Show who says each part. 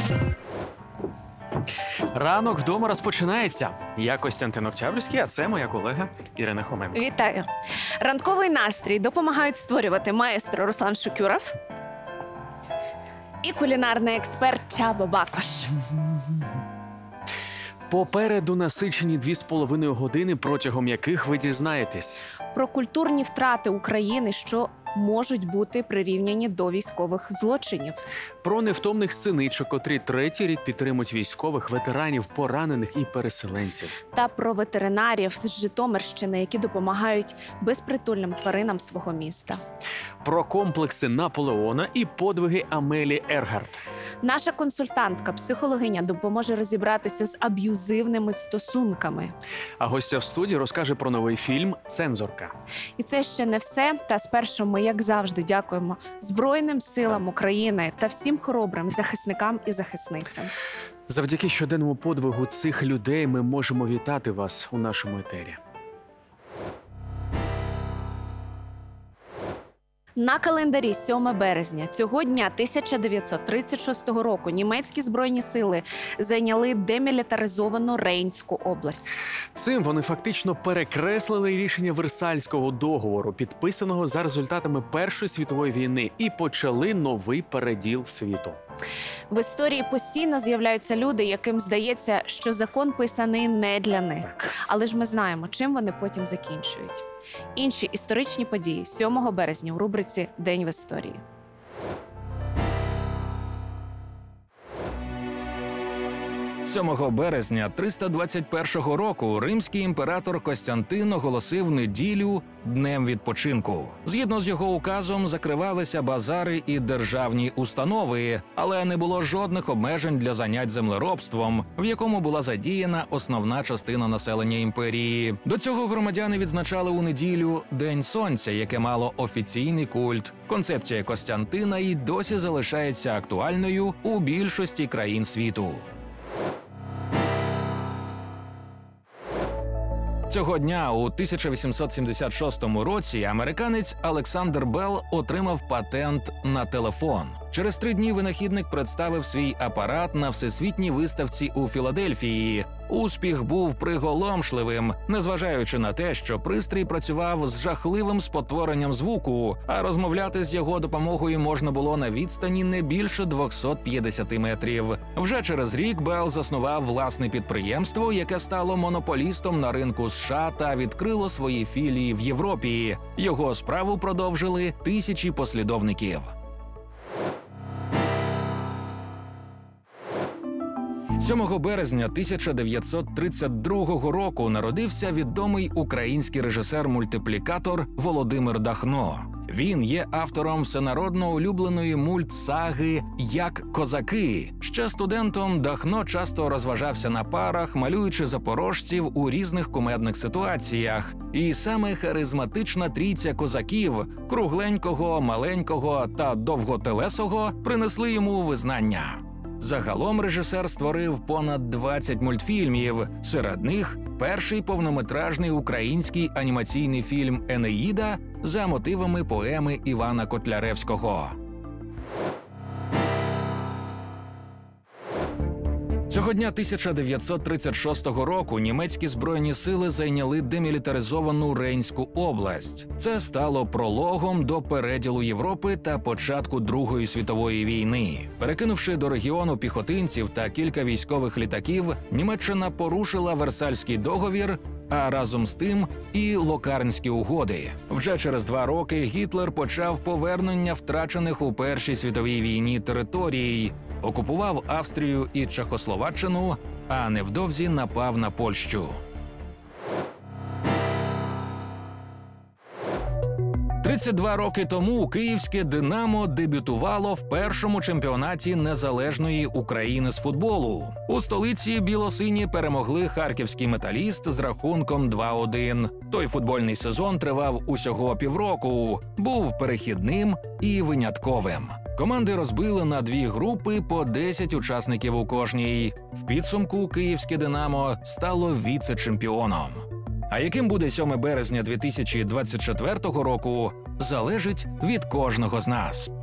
Speaker 1: Ранок вдома розпочинається. Я Костянтин Октябрьський, а це моя колега Ірина Хоменко.
Speaker 2: Вітаю! Ранковий настрій допомагають створювати маестро Руслан Шукюров і кулінарний експерт Чаба Бакош.
Speaker 1: Попереду насичені 2,5 години, протягом яких ви дізнаєтесь.
Speaker 2: Про культурні втрати України, що можуть бути прирівняні до військових злочинів.
Speaker 1: Про невтомних синичок, котрі третій рік підтримують військових, ветеранів, поранених і переселенців.
Speaker 2: Та про ветеринарів з Житомирщини, які допомагають безпритульним тваринам свого міста.
Speaker 1: Про комплекси Наполеона і подвиги Амелі Ергарт.
Speaker 2: Наша консультантка, психологиня, допоможе розібратися з аб'юзивними стосунками.
Speaker 1: А гостя в студії розкаже про новий фільм «Цензорка».
Speaker 2: І це ще не все. Та спершу ми, як завжди, дякуємо Збройним силам України та всім хоробрим захисникам і захисницям.
Speaker 1: Завдяки щоденному подвигу цих людей ми можемо вітати вас у нашому етері.
Speaker 2: На календарі 7 березня цього дня 1936 року німецькі збройні сили зайняли демілітаризовану Рейнську область.
Speaker 1: Цим вони фактично перекреслили рішення Версальського договору, підписаного за результатами Першої світової війни, і почали новий переділ світу.
Speaker 2: В історії постійно з'являються люди, яким здається, що закон писаний не для них. Але ж ми знаємо, чим вони потім закінчують. Інші історичні події 7 березня у рубриці «День в історії».
Speaker 3: – 7 березня 321 року римський імператор Костянтин оголосив неділю днем відпочинку. Згідно з його указом, закривалися базари і державні установи, але не було жодних обмежень для занять землеробством, в якому була задіяна основна частина населення імперії. До цього громадяни відзначали у неділю День Сонця, яке мало офіційний культ. Концепція Костянтина і досі залишається актуальною у більшості країн світу. Цього дня у 1876 році американець Олександр Белл отримав патент на телефон. Через 3 дні винахідник представив свій апарат на всесвітній виставці у Філадельфії. Успіх був приголомшливим, незважаючи на те, що пристрій працював з жахливим спотворенням звуку, а розмовляти з його допомогою можна було на відстані не більше 250 метрів. Вже через рік Белл заснував власне підприємство, яке стало монополістом на ринку США та відкрило свої філії в Європі. Його справу продовжили тисячі послідовників. 7 березня 1932 року народився відомий український режисер-мультиплікатор Володимир Дахно. Він є автором всенародно улюбленої мультсаги «Як козаки». Ще студентом Дахно часто розважався на парах, малюючи запорожців у різних кумедних ситуаціях. І саме харизматична трійця козаків – кругленького, маленького та довготелесого – принесли йому визнання. Загалом режисер створив понад 20 мультфільмів. Серед них перший повнометражний український анімаційний фільм «Енеїда» за мотивами поеми Івана Котляревського. Цього дня 1936 року німецькі збройні сили зайняли демілітаризовану Рейнську область. Це стало прологом до переділу Європи та початку Другої світової війни. Перекинувши до регіону піхотинців та кілька військових літаків, Німеччина порушила Версальський договір, а разом з тим і Локарнські угоди. Вже через 2 роки Гітлер почав повернення втрачених у Першій світовій війні територій, окупував Австрію і Чехословаччину, а невдовзі напав на Польщу. 32 роки тому київське «Динамо» дебютувало в першому чемпіонаті незалежної України з футболу. У столиці білосині перемогли харківський «Металіст» з рахунком 2-1. Той футбольний сезон тривав усього півроку, був перехідним і винятковим. Команди розбили на 2 групи по 10 учасників у кожній. В підсумку київське «Динамо» стало віце-чемпіоном. А яким буде 7 березня 2024 року, залежить від кожного з нас.